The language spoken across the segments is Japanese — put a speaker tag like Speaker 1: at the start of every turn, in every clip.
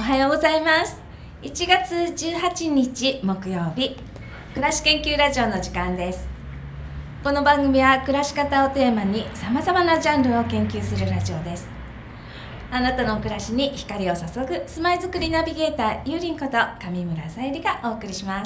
Speaker 1: おはようございます。1月18日木曜日、暮らし研究ラジオの時間です。この番組は暮らし方をテーマにさまざまなジャンルを研究するラジオです。あなたの暮らしに光を注ぐ住まいづくりナビゲーターゆうりんこと上村さゆりがお送りします。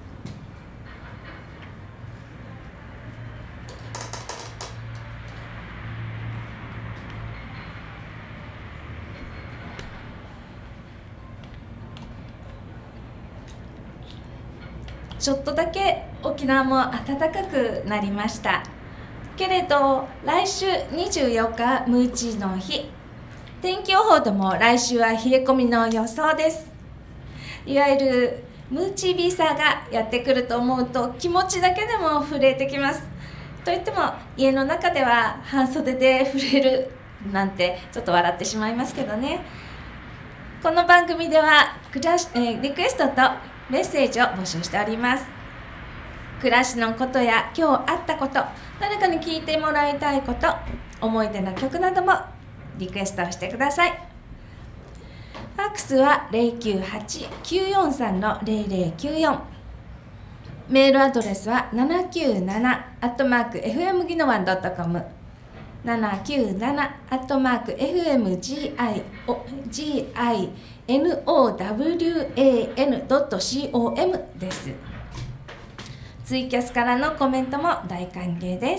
Speaker 1: ちょっとだけ沖縄も暖かくなりましたけれど、来週24日ムーチーの日、天気予報でも来週は冷え込みの予想です。いわゆるムーチービーサーがやってくると思うと気持ちだけでも震えてきます。といっても家の中では半袖で震えるなんてちょっと笑ってしまいますけどね。この番組ではリクエストとメッセージを募集しております。暮らしのことや今日あったこと、誰かに聞いてもらいたいこと、思い出の曲などもリクエストをしてください。ファックスは 098-943-0094、メールアドレスは 797@fmginowan.com、 797@fmginowan.com です。ツイキャスからのコメントも大歓迎です。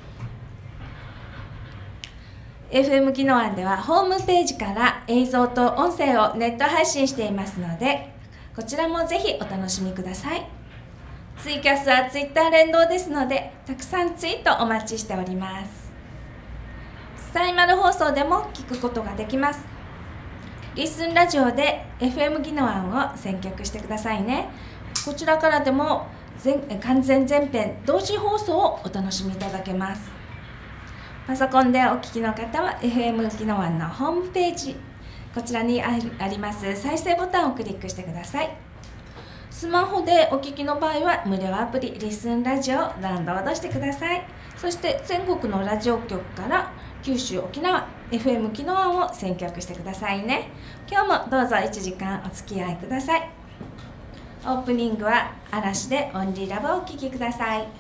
Speaker 1: FM ギノワンではホームページから映像と音声をネット配信していますので、こちらもぜひお楽しみください。ツイキャスはツイッター連動ですので、たくさんツイートお待ちしております。サイマル放送でも聞くことができます。リスンラジオで FM ギノワンを選曲してくださいね。こちらからでも完全全編同時放送をお楽しみいただけます。パソコンでお聞きの方は FM ギノワンのホームページ、こちらにあります再生ボタンをクリックしてください。スマホでお聞きの場合は無料アプリリスンラジオをダウンロードしてください。そして全国のラジオ局から九州沖縄 FM ギノワンを選曲してくださいね。今日もどうぞ1時間お付き合いください。オープニングは嵐でオンリーラブをお聴きください。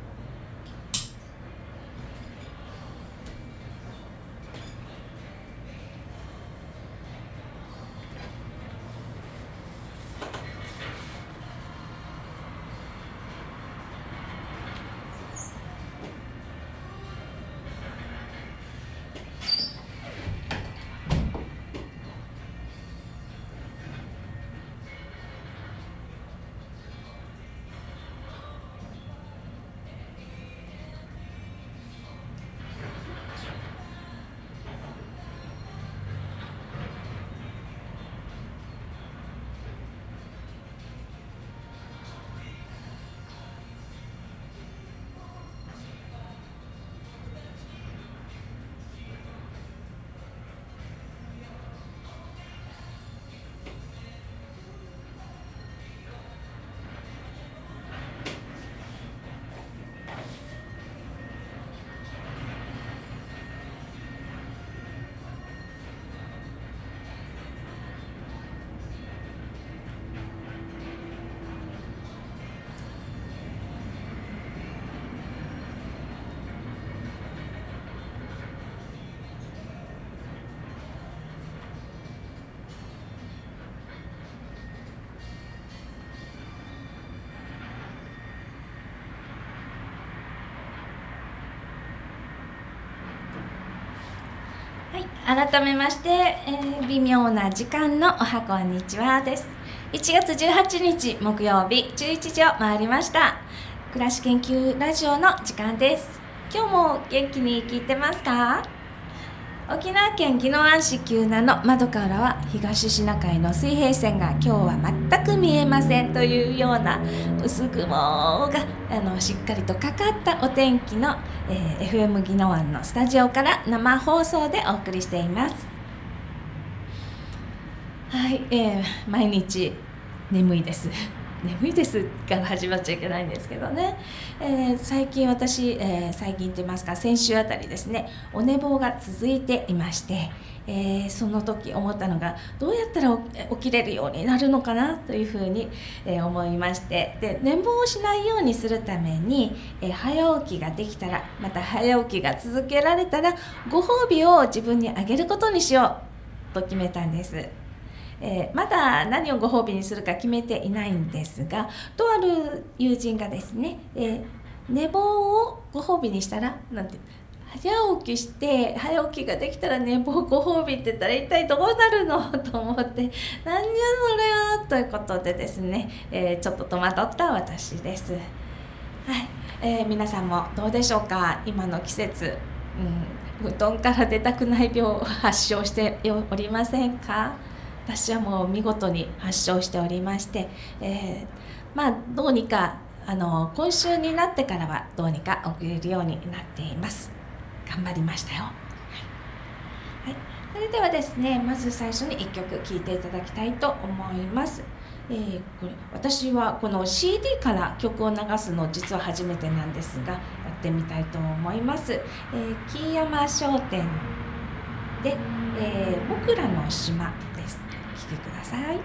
Speaker 1: 改めまして、微妙な時間のおはこんにちはです。1月18日木曜日11時を回りました。暮らし研究ラジオの時間です。今日も元気に聞いてますか？沖縄県宜野湾市久名の窓からは東シナ海の水平線が今日は全く見えませんというような薄雲がしっかりとかかったお天気の、FM 宜野湾のスタジオから生放送でお送りしています。はい、毎日眠いです。 眠いですから始まっちゃいけないんですけどね、最近私、最近と言いますか先週あたりですね、お寝坊が続いていまして、その時思ったのが、どうやったら起きれるようになるのかなというふうに、思いまして、で寝坊をしないようにするために、早起きができたら、また早起きが続けられたら、ご褒美を自分にあげることにしようと決めたんです。まだ何をご褒美にするか決めていないんですが、とある友人がですね、寝坊をご褒美にしたらなんて、早起きして早起きができたら寝坊ご褒美って言ったら一体どうなるのと思って、なんじゃそれはということでですね、ちょっと戸惑った私です。はい、皆さんもどうでしょうか。今の季節、布団から出たくない病を発症しておりませんか。私はもう見事に発症しておりまして、どうにか今週になってからはどうにか起きれるようになっています。頑張りましたよ。はい、それではですね、まず最初に1曲聴いていただきたいと思います。これ私はこの CD から曲を流すの実は初めてなんですが、やってみたいと思います。木山商店で、僕らの島です。お聴きください。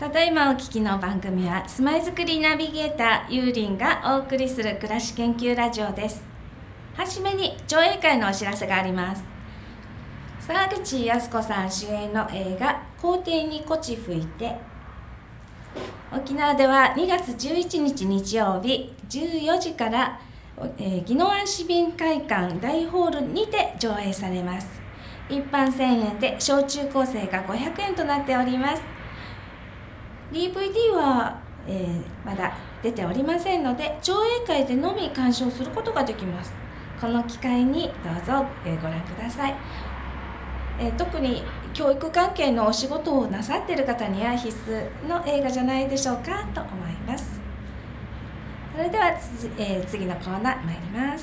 Speaker 1: ただいまお聞きの番組は住まいづくりナビゲーターゆうりんがお送りする暮らし研究ラジオです。はじめに上映会のお知らせがあります。沢口靖子さん主演の映画校庭にこち吹いて、沖縄では2月11日日曜日14時から宜野湾市民会館大ホールにて上映されます。一般1000円で小中高生が500円となっております。DVD は、まだ出ておりませんので、上映会でのみ鑑賞することができます。この機会にどうぞ、ご覧ください。特に教育関係のお仕事をなさっている方には必須の映画じゃないでしょうかと思います。それでは次のコーナー参ります。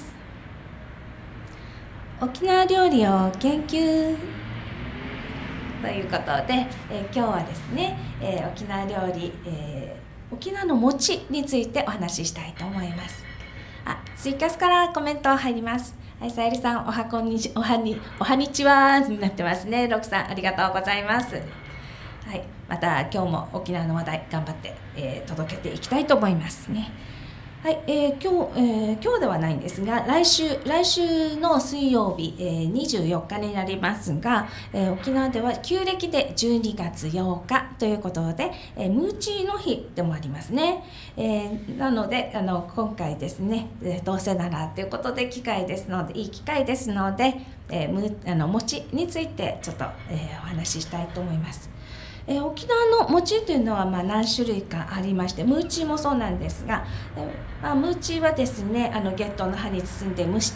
Speaker 1: 沖縄料理を研究ということで、今日はですね、沖縄料理、沖縄の餅についてお話ししたいと思います。ツイキャスからコメント入ります。はい、さゆりさん、おはにちはになってますね。ロクさん、ありがとうございます。はい、また今日も沖縄の話題頑張って、届けていきたいと思いますね。はい、今日ではないんですが、来週の水曜日、24日になりますが、沖縄では旧暦で12月8日ということで、ムーチーの日でもありますね。なので今回ですね、どうせならということでいい機会ですので、餅についてちょっと、お話ししたいと思います。沖縄の餅というのは何種類かありまして、ムーチーもそうなんですが、ムーチーはですね、月桃の葉に包んで蒸して、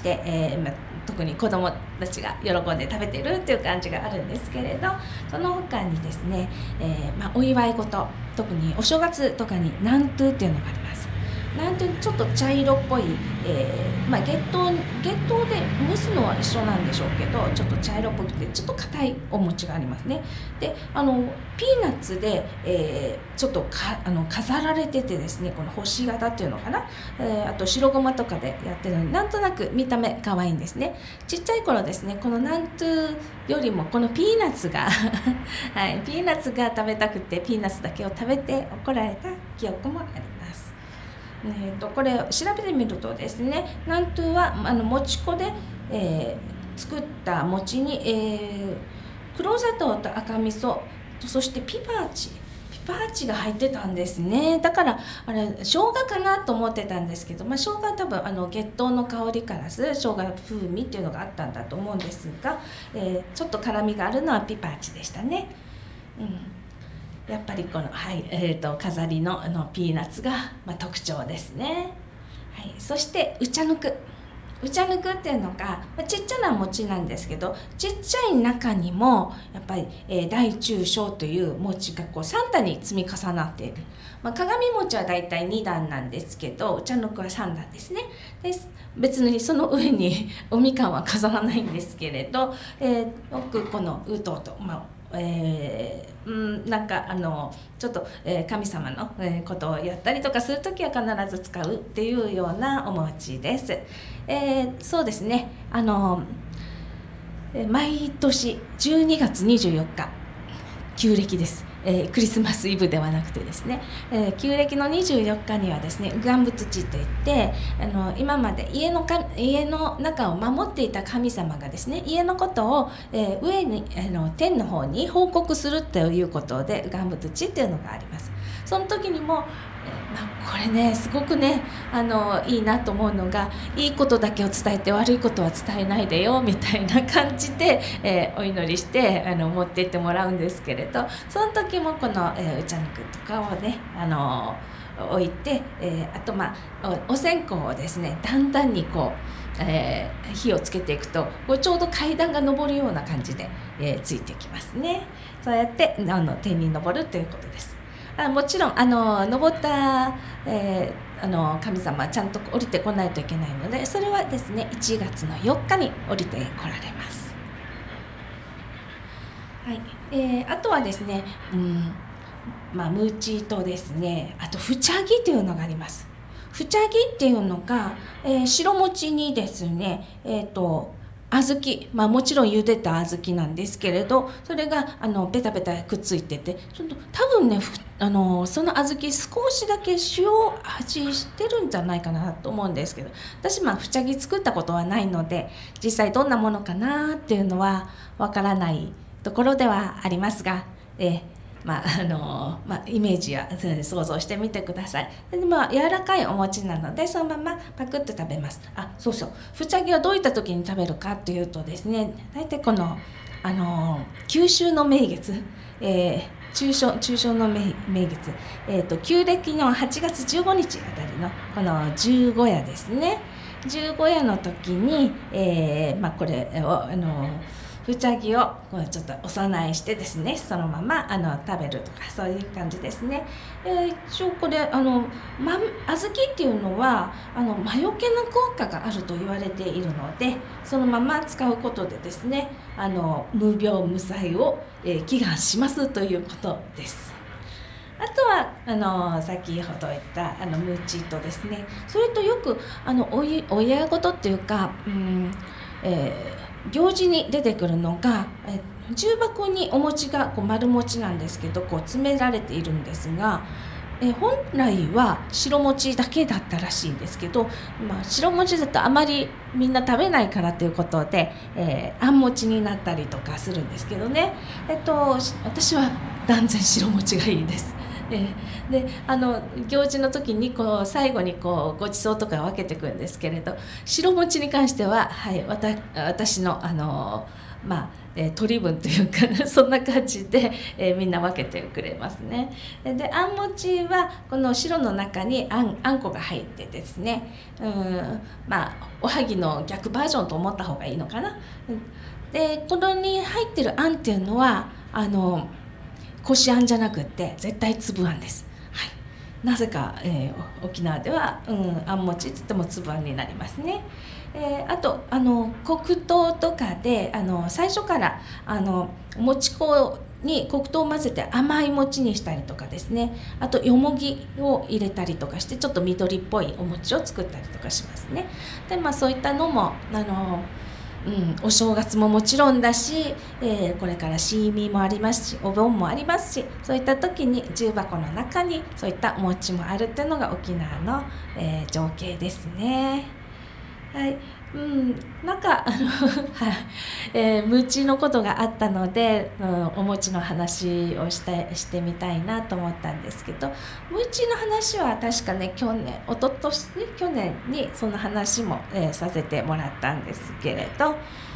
Speaker 1: 特に子どもたちが喜んで食べてるっていう感じがあるんですけれど、その他にですね、お祝い事、特にお正月とかに南東っていうのがあります。なんてちょっと茶色っぽい、月桃で蒸すのは一緒なんでしょうけど、ちょっと茶色っぽくてちょっと硬いお餅がありますね。でピーナッツで、ちょっと飾られててですね、この星型っていうのかな、あと白ごまとかでやってるのになんとなく見た目可愛いんですね。ちっちゃい頃ですね、この南東よりもこのピーナッツがはい、ピーナッツが食べたくてピーナッツだけを食べて怒られた記憶もあります。これ調べてみるとですね、南東はもち粉で、作った餅に、黒砂糖と赤味噌、そしてピパーチが入ってたんですね。だから生姜かなと思ってたんですけど、生姜は多分月桃の香りからする生姜風味っていうのがあったんだと思うんですが、ちょっと辛みがあるのはピパーチでしたね。やっぱりこの、飾りのピーナッツが、特徴ですね。はい、そしてうちゃぬくっていうのが、ちっちゃな餅なんですけど、ちっちゃい中にもやっぱり、大中小という餅がこう3段に積み重なっている。鏡餅はだいたい2段なんですけど、うちゃぬくは3段ですね。で別にその上におみかんは飾らないんですけれど、よくこのうとうと、なんかちょっと、神様の、ことをやったりとかするときは必ず使うっていうようなお餅です。そうですね、毎年12月24日旧暦です。クリスマスイブではなくてですね、旧暦の24日にはですね、願仏地といって今まで家の中を守っていた神様がですね、家のことを、上に天の方に報告するということで願仏地っていうのがあります。その時にもこれね、すごくねいいなと思うのが、いいことだけを伝えて悪いことは伝えないでよみたいな感じで、お祈りして持って行ってもらうんですけれど、その時もこの、うちゃぬくとかをね置いて、あとお線香をですね、だんだんにこう、火をつけていくとちょうど階段が上るような感じで、ついてきますね。そうやって天に昇るということです。もちろん登った、神様はちゃんと降りてこないといけないので、それはですね1月の4日に降りてこられます。はい、あとはですね、ムーチーとですね、あとフチャギというのがあります。フチャギっていうのが、白餅にですね、 小豆、もちろん茹でた小豆なんですけれど、それがベタベタくっついてて、ちょっと多分ねその小豆少しだけ塩味してるんじゃないかなと思うんですけど、私ふちゃぎ作ったことはないので実際どんなものかなっていうのはわからないところではありますが、イメージや想像してみてください。で、柔らかいお餅なのでそのままパクッと食べます。そうそう、ふちゃぎはどういった時に食べるかっていうとですね、大体この九州の名月、中秋の名月、旧暦の8月15日あたりのこの十五夜ですね。十五夜の時に、これをふちゃぎをちょっとお供えしてですね、そのまま食べるとか、そういう感じですね。一応これ小豆っていうのは魔除けの効果があると言われているので、そのまま使うことでですね無病無災を、祈願しますということです。あとは先ほど言ったムチとですね、それとよくお祝い事っていうか、行事に出てくるのが、重箱にお餅が丸餅なんですけど詰められているんですが、本来は白餅だけだったらしいんですけど、白餅だとあまりみんな食べないからということで、あん餅になったりとかするんですけどね、私は断然白餅がいいです。で行事の時に最後にごちそうとか分けていくんですけれど、白餅に関しては、私の取り分というかそんな感じで、みんな分けてくれますね。であん餅はこの白の中にあんこが入ってですね、おはぎの逆バージョンと思った方がいいのかな。でこのに入ってるあんっていうのはこしあんじゃなくって絶対粒あんです。なぜか、沖縄では、あん餅って言っても粒あんになりますね。あと黒糖とかで最初から餅粉に黒糖を混ぜて甘い餅にしたりとかですね、あとよもぎを入れたりとかしてちょっと緑っぽいお餅を作ったりとかしますね。でそういったのもお正月ももちろんだし、これからシーミーもありますしお盆もありますし、そういった時に重箱の中にそういったお餅もあるっていうのが沖縄の、情景ですね。なんか餅のことがあったので、お餅の話をしてみたいなと思ったんですけど、餅の話は確かね去年にその話も、させてもらったんですけれど、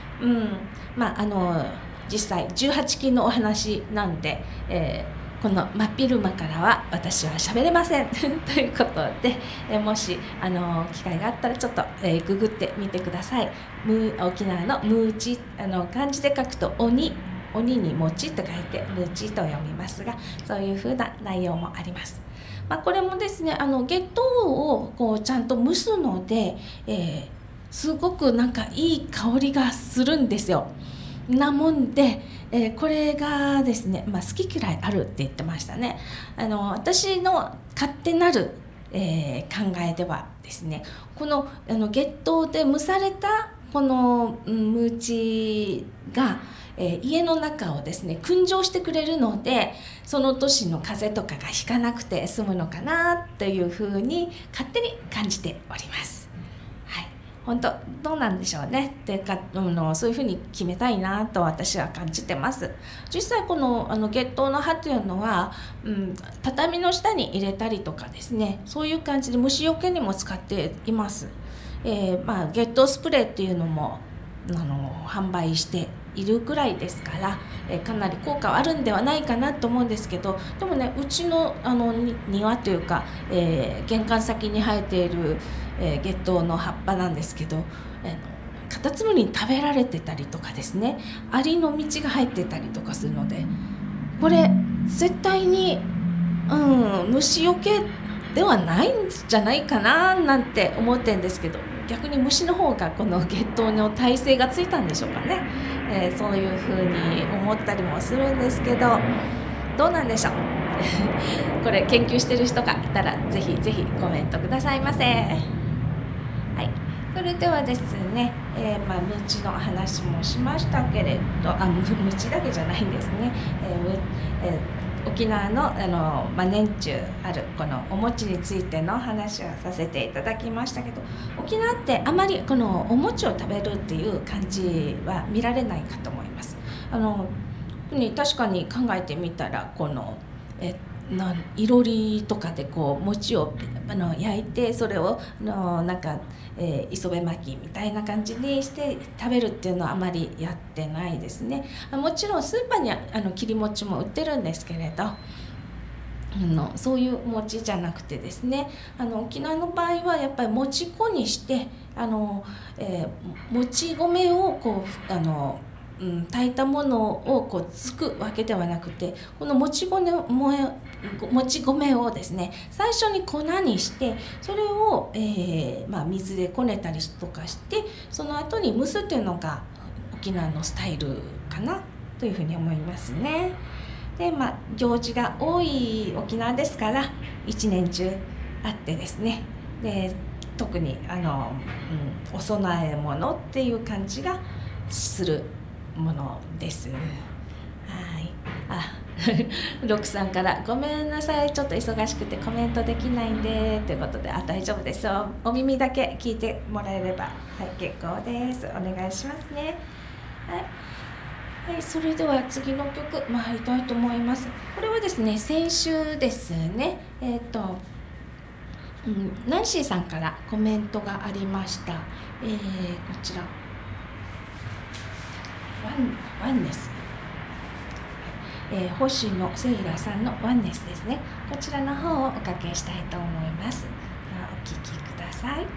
Speaker 1: 実際18禁のお話なんで、この真っ昼間からは私は喋れませんということで、もし機会があったらちょっと、ググってみてください。沖縄のムーチ漢字で書くと鬼に餅と書いてムーチと読みますが、そういう風な内容もあります。これもですね月桃をちゃんと蒸すので、すごくなんかいい香りがするんですよ。なもんで、これがですね、好き嫌いあるって言ってましたね。私の勝手なる、考えではですね、この月桃で蒸されたこのムーチが、家の中をですね燻蒸してくれるので、その年の風邪とかがひかなくて済むのかなというふうに勝手に感じております。本当どうなんでしょうねっていうか、そういうふうに決めたいなと私は感じてます。実際この月桃の葉というのは、畳の下に入れたりとかですね、そういう感じで虫除けにも使っています。月桃スプレーっていうのも販売しているくらいですから、かなり効果はあるんではないかなと思うんですけど、でもねうちの庭というか、玄関先に生えている月桃の葉っぱなんですけど、カタツムリに食べられてたりとかですね、アリの道が入ってたりとかするので、これ絶対に、虫除けではないんじゃないかななんて思ってるんですけど、逆に虫の方がこの月桃の耐性がついたんでしょうかね。そういうふうに思ったりもするんですけど、どうなんでしょうこれ研究してる人がいたらぜひぜひコメントくださいませ。 それではですね、鞭の話もしましたけれど、鞭だけじゃないんですね。沖縄の年中あるこのお餅についての話をさせていただきましたけど、沖縄ってあまりこのお餅を食べるっていう感じは見られないかと思います。確かに考えてみたらこのいろりとかでこう餅を焼いて、それをなんか、磯辺巻きみたいな感じにして食べるっていうのはあまりやってないですね。もちろんスーパーには切り餅も売ってるんですけれど、そういう餅じゃなくてですね、沖縄の場合はやっぱり餅粉にしてもち米をこう炊いたものをこうつくわけではなくて、このもち米をですね、最初に粉にしてそれを、水でこねたりとかして、その後に蒸すっていうのが沖縄のスタイルかなというふうに思いますね。で行事が多い沖縄ですから一年中あってですね、で特にお供え物っていう感じがするものです。ロクさんからごめんなさい、ちょっと忙しくてコメントできないんでということで、大丈夫ですよ、お耳だけ聞いてもらえれば結構です。お願いしますね。はい、それでは次の曲参りたいと思います。これはですね、先週ですね、ナンシーさんからコメントがありました。こちらワンネス、星野セイラさんのワンネスですね。こちらの方をおかけしたいと思います。ではお聴きください。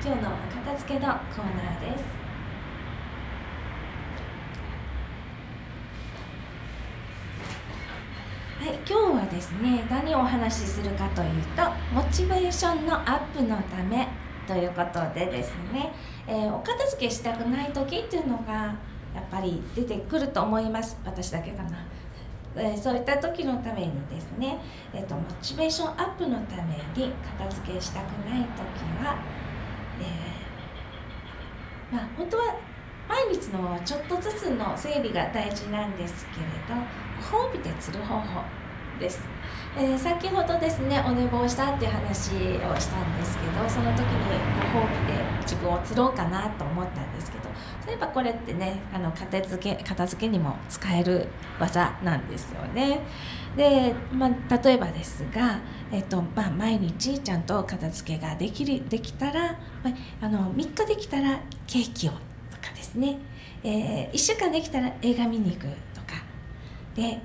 Speaker 1: 今日のお片付けのコーナーです。はい、今日はですね、何をお話しするかというと、モチベーションのアップのためということでですね、お片付けしたくない時っていうのがやっぱり出てくると思います。私だけかな。そういった時のためにですね、モチベーションアップのために片付けしたくない時は、本当は毎日のちょっとずつの整理が大事なんですけれど、ご褒美で釣る方法です。先ほどですね、お寝坊したっていう話をしたんですけど、その時にご褒美で自分を釣ろうかなと思ったんですけど、そういえばこれってね、片付けにも使える技なんですよね。で、例えばですが、毎日ちゃんと片付けができたら、3日できたらケーキをとかですね、1週間できたら映画見に行くとかで、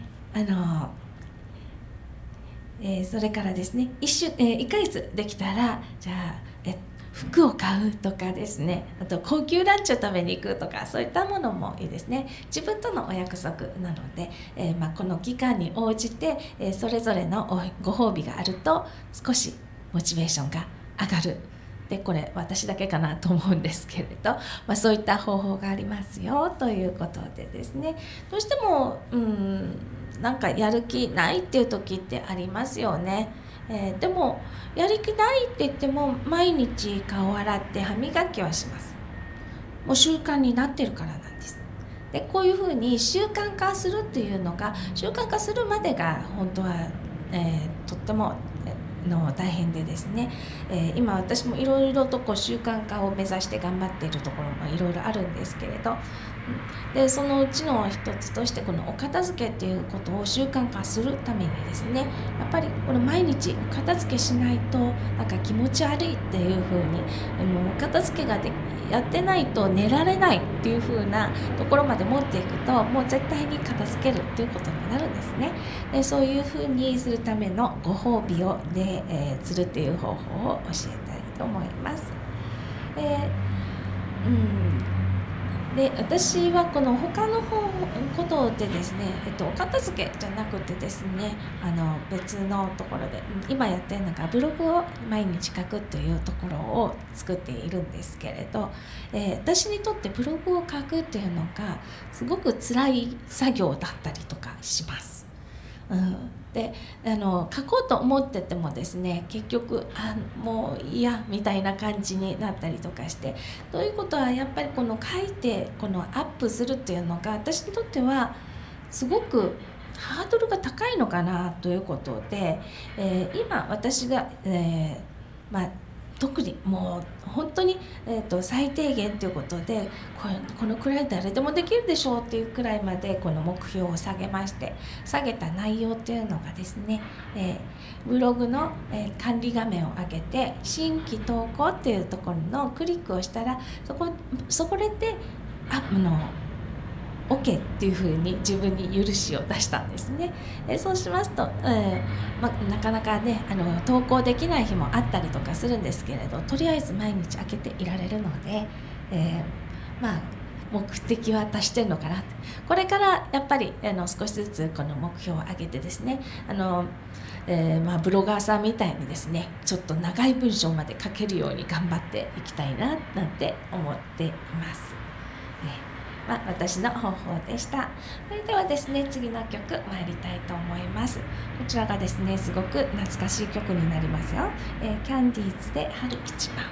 Speaker 1: それからですね、1ヶ月できたらじゃあ服を買うとかですね、あと高級ランチを食べに行くとか、そういったものもいいですね。自分とのお約束なので、この期間に応じて、それぞれのご褒美があると少しモチベーションが上がる。でこれ私だけかなと思うんですけれど、そういった方法がありますよということでですね、どうしてもなんかやる気ないっていう時ってありますよね。でもやる気ないって言っても毎日顔を洗って歯磨きはします。もう習慣になってるからなんです。でこういうふうに習慣化するっていうのが、習慣化するまでが本当は、とっても大変でですね、今私もいろいろと習慣化を目指して頑張っているところもいろいろあるんですけれど、でそのうちの一つとしてこのお片付けっていうことを習慣化するためにですね、やっぱりこれ毎日お片付けしないとなんか気持ち悪いっていう風に、お片付けがやってないと寝られないっていう風なところまで持っていくと、もう絶対に片付けるっていうことになるんですね。でそういう風にするためのご褒美を釣るっていう方法を教えたいと思います。で私はこの他のことでですね、お片付けじゃなくてですね、別のところで今やってるのがブログを毎日書くというところを作っているんですけれど、私にとってブログを書くっていうのがすごく辛い作業だったりとかします。で書こうと思っててもですね、結局もう嫌みたいな感じになったりとかして、ということはやっぱりこの書いてこのアップするっていうのが私にとってはすごくハードルが高いのかなということで、今私が、特にもう本当に、最低限ということでこのくらい誰でもできるでしょうっていうくらいまでこの目標を下げ下げた内容っていうのがですね、ブログの、管理画面を上げて新規投稿っていうところのクリックをしたらそこでOK っていうふうに自分に許しを出したんですね。そうしますと、なかなかね投稿できない日もあったりとかするんですけれど、とりあえず毎日開けていられるので、目的は達してるのかな。これからやっぱり少しずつこの目標を上げてですね、ブロガーさんみたいにですね、ちょっと長い文章まで書けるように頑張っていきたいななんて思っています。私の方法でした。それではですね、次の曲参りたいと思います。こちらがですね、すごく懐かしい曲になりますよ。キャンディーズで春一番。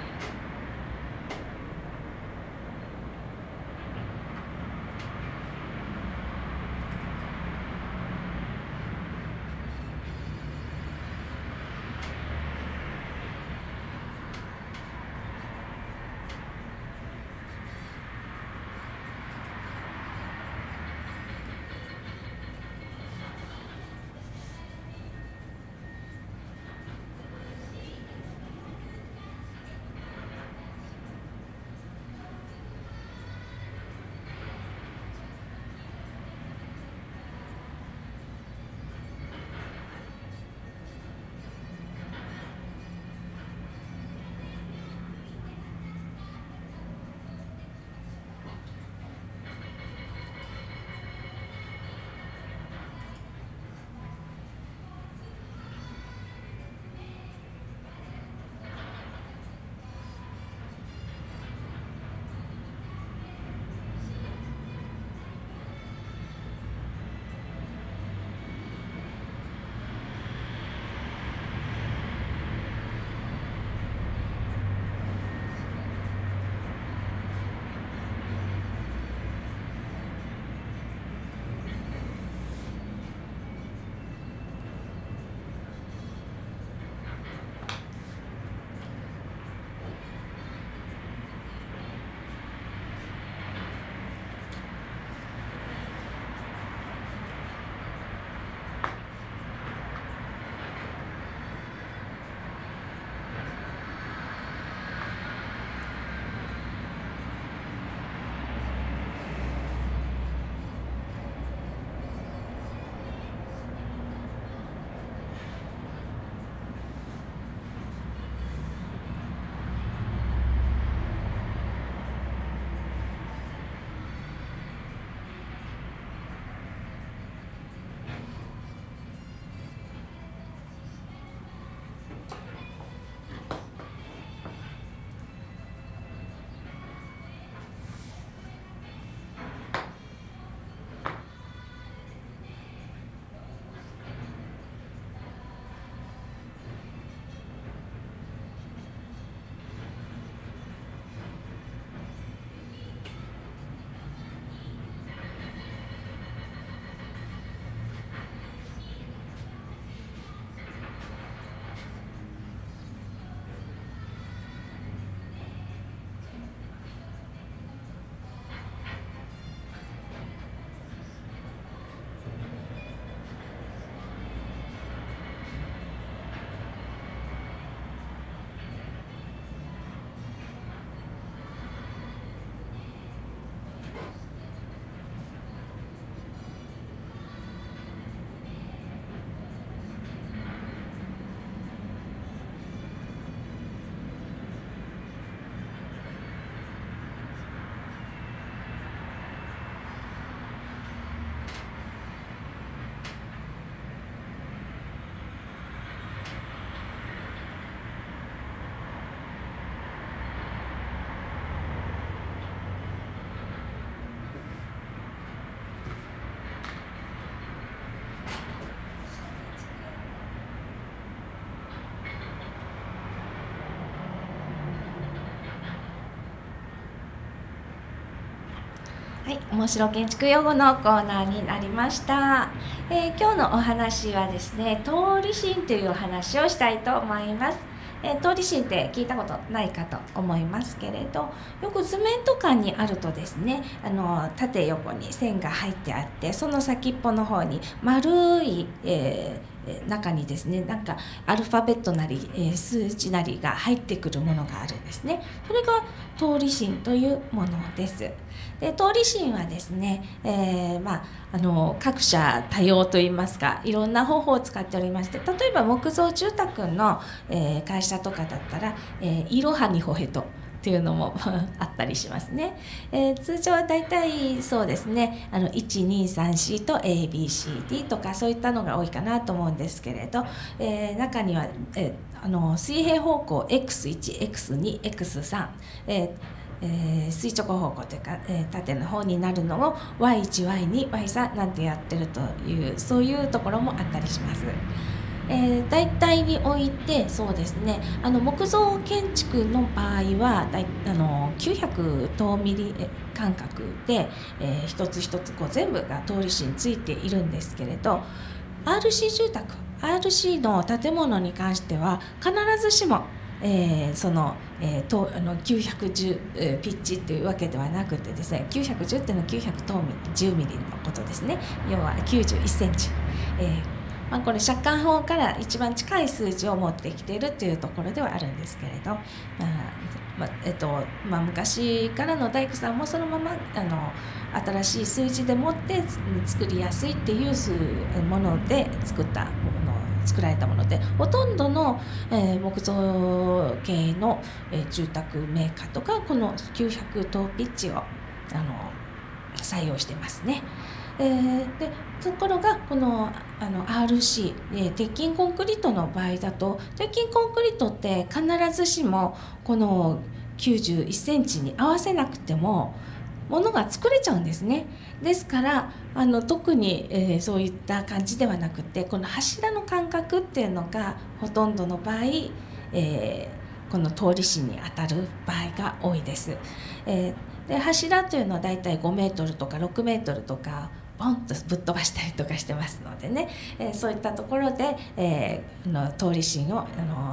Speaker 1: はい、面白建築用語のコーナーになりました。今日のお話はですね、通り芯というお話をしたいと思います。通り芯って聞いたことないかと思いますけれど、よく図面とかにあるとですね、縦横に線が入ってあって、その先っぽの方に丸い、中にですね、なんかアルファベットなり、数字なりが入ってくるものがあるんですね。それが通り芯というものです。で、通り芯はですね、各社多様といいますか、いろんな方法を使っておりまして、例えば木造住宅の、会社とかだったら、いろはにほへとっていうのもあったりしますね。通常はだいたいそうですね、1234と ABCD とかそういったのが多いかなと思うんですけれど、中には、水平方向 X1、X2、X3、垂直方向というか、縦の方になるのを Y1、Y2、Y3 なんてやってるという、そういうところもあったりします。大体においてそうですね、木造建築の場合は900等ミリ間隔で、一つ一つこう全部が通り芯ついているんですけれど、 RC 住宅 RC の建物に関しては必ずしも910、ピッチというわけではなくてですね、910っていうのは900等10ミリのことですね。要は91センチ、これ借款法から一番近い数字を持ってきているというところではあるんですけれど、昔からの大工さんもそのまま新しい数字でもって作りやすいっていうもので作られたもので、ほとんどの、木造系の、住宅メーカーとかこの900等ピッチを採用してますね。でところがこのRC、鉄筋コンクリートの場合だと、鉄筋コンクリートって必ずしもこの91センチに合わせなくてもものが作れちゃうんですね。ですから特に、そういった感じではなくて、この柱の間隔っていうのがほとんどの場合、この通り芯に当たる場合が多いです。で柱というのはだいたい5メートルとか6メートルとかポンとぶっ飛ばしたりとかしてますのでね、そういったところで、通り芯を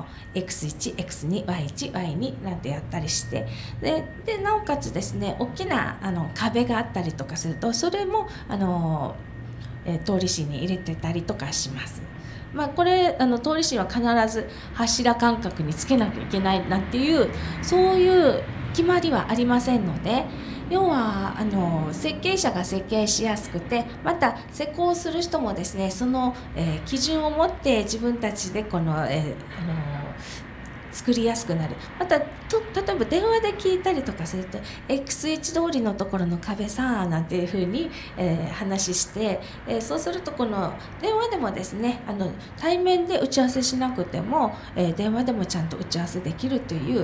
Speaker 1: X1、X2、Y1、Y2 なんてやったりして、でなおかつですね、大きな壁があったりとかすると、それも通り芯に入れてたりとかします。これ通り芯は必ず柱間隔につけなきゃいけないなんていう、そういう決まりはありませんので、要は設計者が設計しやすくて、また施工する人もですね、その、基準を持って自分たちでこの、作りやすくなる。また例えば電話で聞いたりとかすると X1 通りのところの壁さなんていうふうに、話して、そうするとこの電話でもですね、対面で打ち合わせしなくても、電話でもちゃんと打ち合わせできるという、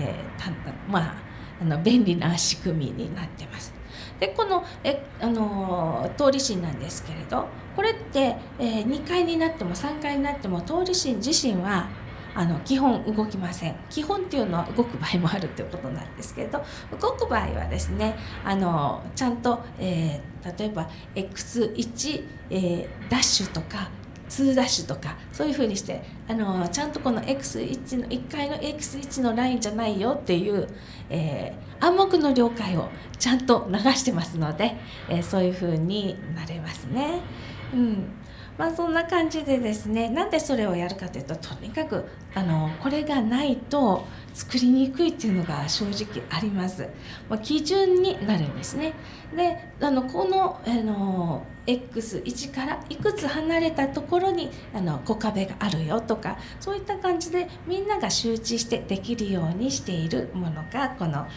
Speaker 1: 便利な仕組みになってます。でこの通り芯なんですけれど、これって、2階になっても3階になっても通り芯自身は基本動きません。基本っていうのは動く場合もあるということなんですけれど、動く場合はですね、ちゃんと、例えば X1、ダッシュとか2ダッシュとかそういうふうにしてちゃんとこの X1 の1階の X1 のラインじゃないよっていう、暗黙の了解をちゃんと流してますので、そういうふうになれますね。そんな感じでですね、なんでそれをやるかというと、とにかくこれがないと作りにくいっていうのが正直あります。基準になるんですね。でこのX1 からいくつ離れたところに小壁があるよとか、そういった感じでみんなが周知してできるようにしているものがこの、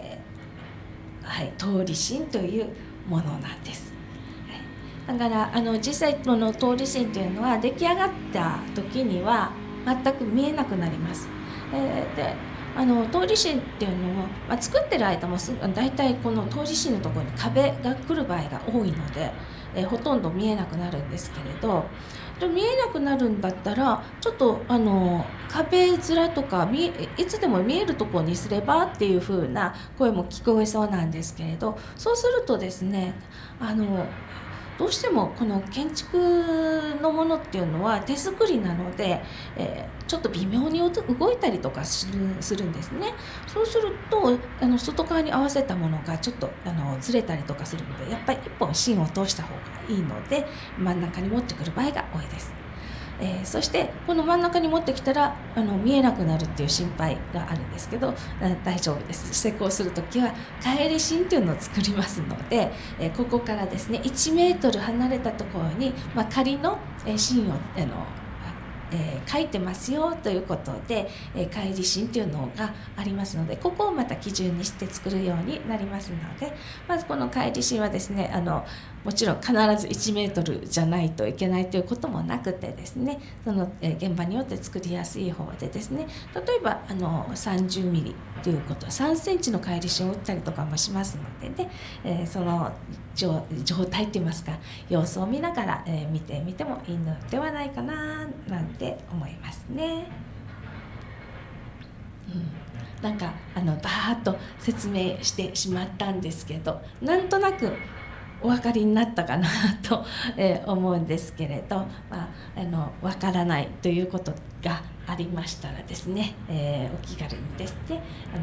Speaker 1: 通り芯というものなんです。だから実際この通り芯というのは出来上がった時には全く見えなくなります。で通り芯っていうのも、作ってる間もだいたいこの通り芯のところに壁が来る場合が多いので、ほとんど見えなくなるんですけれど、見えなくなるんだったらちょっと壁面とかいつでも見えるところにすればっていう風な声も聞こえそうなんですけれど、そうするとですねどうしてもこの建築のものっていうのは手作りなので、ちょっと微妙に動いたりとかするんですね。そうすると外側に合わせたものがちょっとずれたりとかするので、やっぱり一本芯を通した方がいいので真ん中に持ってくる場合が多いです。そしてこの真ん中に持ってきたら見えなくなるっていう心配があるんですけど、大丈夫です。施工するときは返り芯というのを作りますので、ここからですね1メートル離れたところに、仮の芯を書いてますよということで、返り芯というのがありますので、ここをまた基準にして作るようになりますので、まずこの返り芯はですねもちろん必ず1メートルじゃないといけないということもなくてですね、その現場によって作りやすい方でですね、例えば30ミリということ3センチの返り芯を打ったりとかもしますのでね、その状態といいますか様子を見ながら、見てみてもいいのではないかななんて思いますね。なんかバーッと説明してしまったんですけど、なんとなくお分かりになったかなと思うんですけれど、分からないということがありましたらですね、お気軽にですね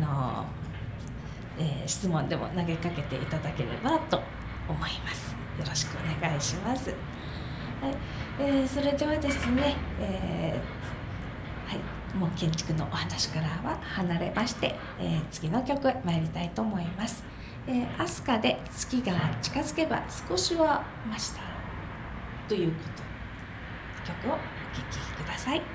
Speaker 1: 質問でも投げかけていただければと思います。よろしくお願いします。はい、それではですね、はい、もう建築のお話からは離れまして、次の曲へ参りたいと思います。飛鳥で月が近づけば少しはましたという曲をお聴きください。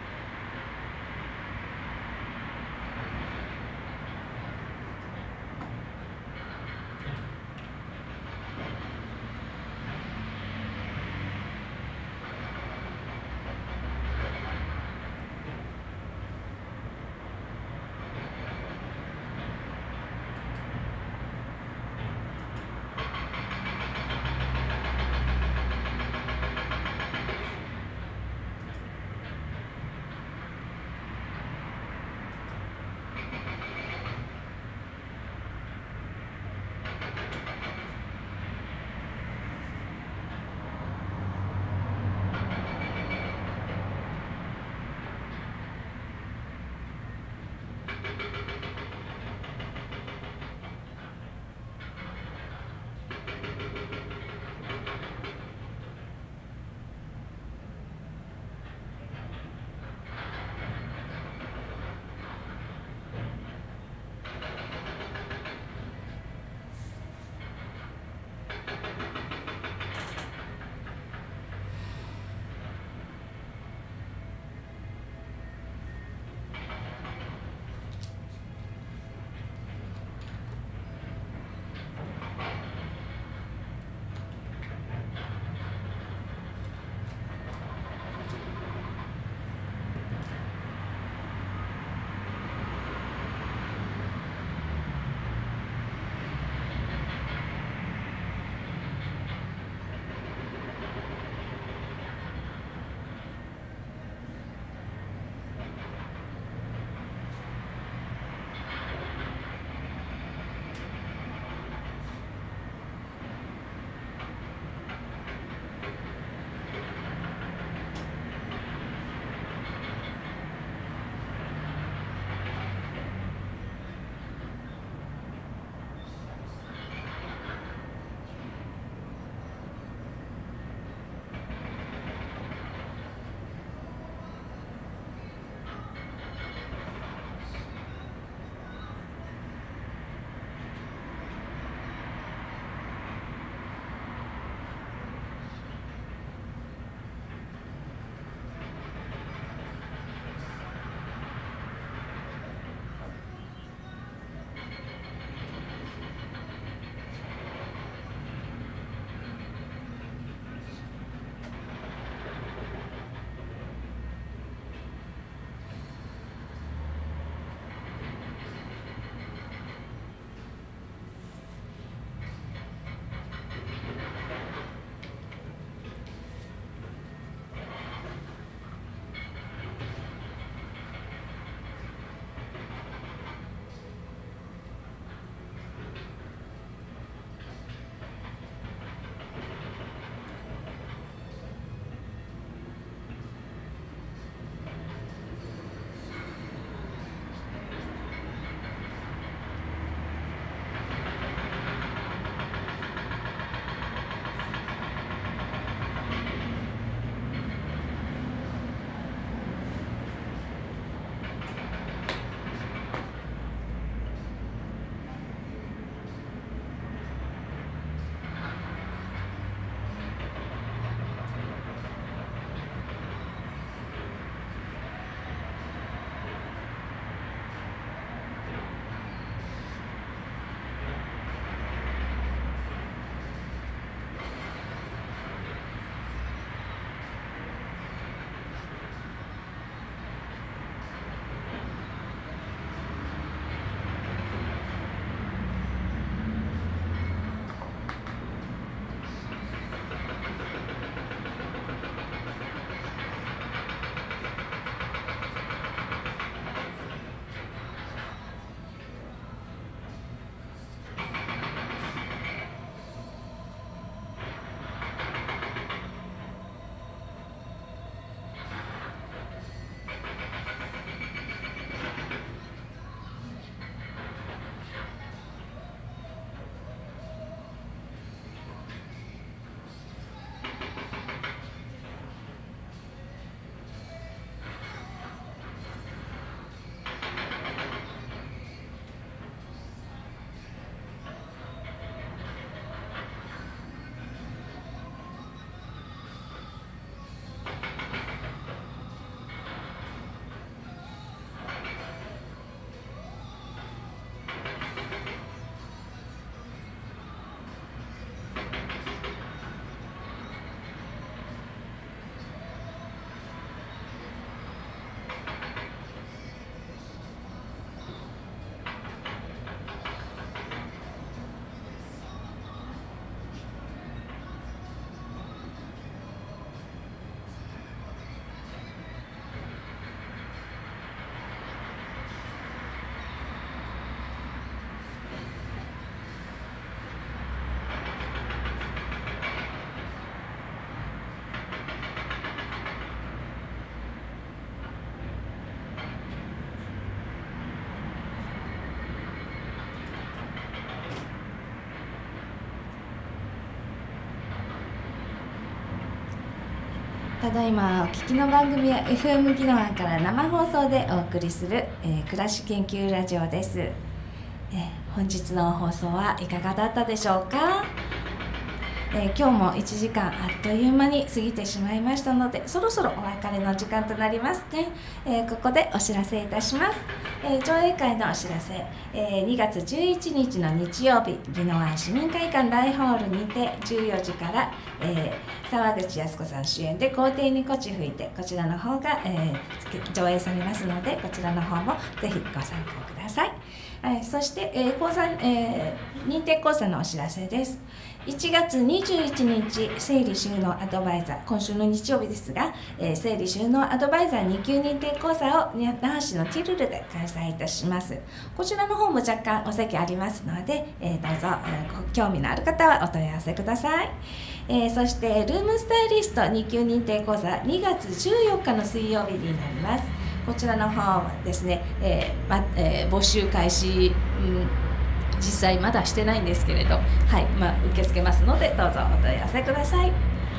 Speaker 1: ただいまお聞きの番組は FM 宜野湾から生放送でお送りする、暮らし研究ラジオです。本日の放送はいかがだったでしょうか。今日も1時間あっという間に過ぎてしまいましたので、そろそろお別れの時間となりますね。ここでお知らせいたします。上映会のお知らせ、2月11日の日曜日、宜野湾市民会館大ホールにて14時から、沢口靖子さん主演で校庭にこち吹いて、こちらの方が、上映されますので、こちらの方もぜひご参加ください。そして、認定講座のお知らせです。1月21日、整理収納アドバイザー、今週の日曜日ですが、整理収納アドバイザー2級認定講座を那覇市のティルルで開催いたします。こちらの方も若干お席ありますので、どうぞ、興味のある方はお問い合わせください。そしてルームスタイリスト2級認定講座2月14日の水曜日になります。こちらの方はですね、募集開始、実際まだしてないんですけれど、受け付けますのでどうぞお問い合わせください。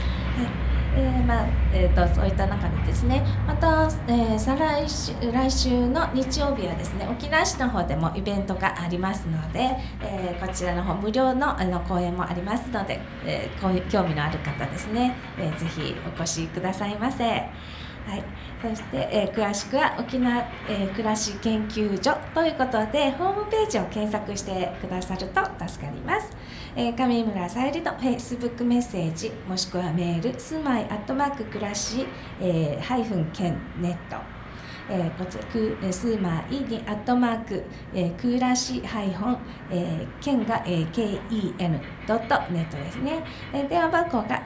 Speaker 1: そういった中でですね、また、来週の日曜日はですね、沖縄市の方でもイベントがありますので、こちらの方無料の講演もありますので、興味のある方ですね、ぜひお越しくださいませ。そして、詳しくは沖縄、暮らし研究所ということでホームページを検索してくださると助かります。上村さゆりの Facebook メッセージもしくはメール住まい@暮らし県ネット、こちら住まいに暮らし県がKEN.net ですね。電話番号が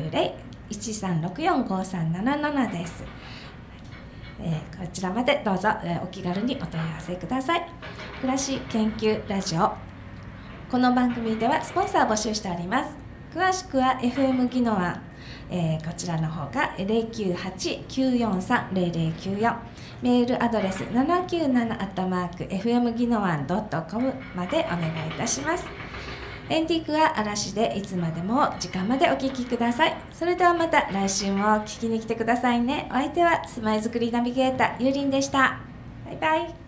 Speaker 1: 090-1364-5377です。こちらまでどうぞ、お気軽にお問い合わせください。暮らし研究ラジオ、この番組ではスポンサー募集しております。詳しくは FM 宜野湾、こちらの方が 098-943-0094、メールアドレス 797@fm宜野湾.com までお願いいたします。エンディングは嵐でいつまでも時間までお聴きください。それではまた来週も聞きに来てくださいね。お相手は住まいづくりナビゲーターゆりんでした。バイバイ。